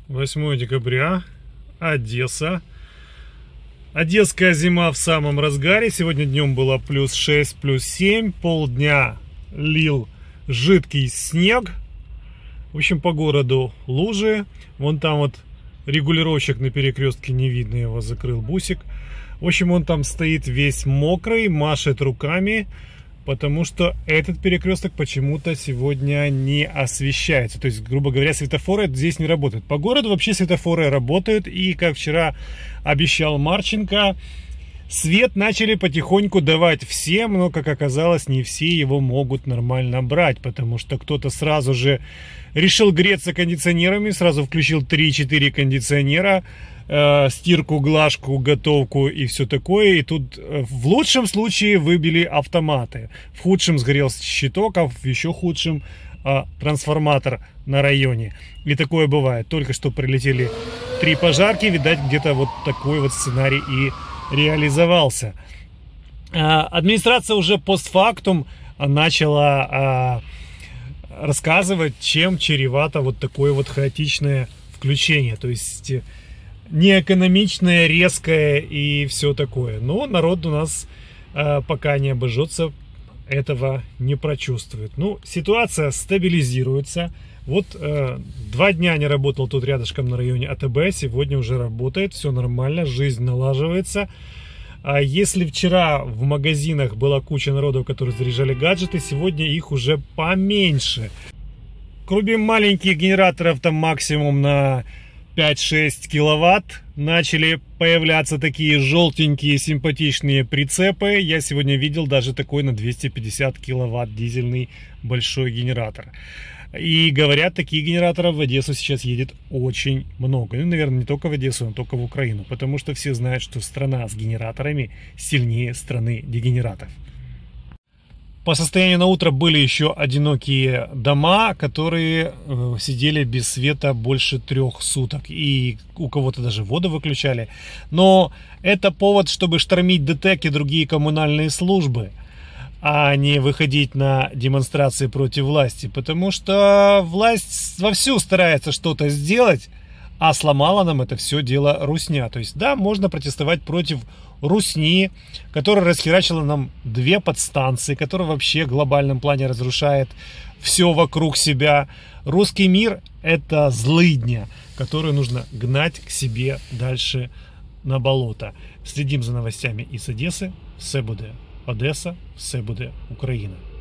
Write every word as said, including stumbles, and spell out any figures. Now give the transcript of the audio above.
восьмое декабря, Одесса. Одесская зима в самом разгаре. Сегодня днем было плюс шесть, плюс семь. Полдня лил жидкий снег. В общем, по городу лужи. Вон там вот регулировщик на перекрестке, не видно, его закрыл бусик. В общем, он там стоит весь мокрый, машет руками, потому что этот перекресток почему-то сегодня не освещается. То есть, грубо говоря, светофоры здесь не работают. По городу вообще светофоры работают. И, как вчера обещал Марченко, свет начали потихоньку давать всем, но, как оказалось, не все его могут нормально брать, потому что кто-то сразу же решил греться кондиционерами, сразу включил три-четыре кондиционера, э, стирку, глажку, готовку и все такое. И тут э, в лучшем случае выбили автоматы, в худшем сгорел щиток, а в еще худшем э, трансформатор на районе. И такое бывает. Только что прилетели три пожарки, видать, где-то вот такой вот сценарий и реализовался. Администрация уже постфактум начала рассказывать, чем чревато вот такое вот хаотичное включение. То есть неэкономичное, резкое и все такое. Но народ у нас пока не обожжется, этого не прочувствует. Ну, ситуация стабилизируется. Вот э, два дня не работал тут рядышком на районе АТБ, сегодня уже работает, все нормально, жизнь налаживается. А если вчера в магазинах была куча народов, которые заряжали гаджеты, сегодня их уже поменьше. Кроме маленьких генераторов, там максимум на пять-шесть киловатт, начали появляться такие желтенькие симпатичные прицепы. Я сегодня видел даже такой на двести пятьдесят киловатт дизельный большой генератор. И говорят, таких генераторов в Одессу сейчас едет очень много. Ну, наверное, не только в Одессу, но только в Украину. Потому что все знают, что страна с генераторами сильнее страны дегенератов. По состоянию на утро были еще одинокие дома, которые э, сидели без света больше трех суток. И у кого-то даже воду выключали. Но это повод, чтобы штормить ДТЭК и другие коммунальные службы, а не выходить на демонстрации против власти. Потому что власть вовсю старается что-то сделать, а сломала нам это все дело русня. То есть, да, можно протестовать против русни, которая расхерачила нам две подстанции, которая вообще в глобальном плане разрушает все вокруг себя. Русский мир — это злыдня, которую нужно гнать к себе дальше на болото. Следим за новостями из Одессы. Все буде Одеса, все буде Україна.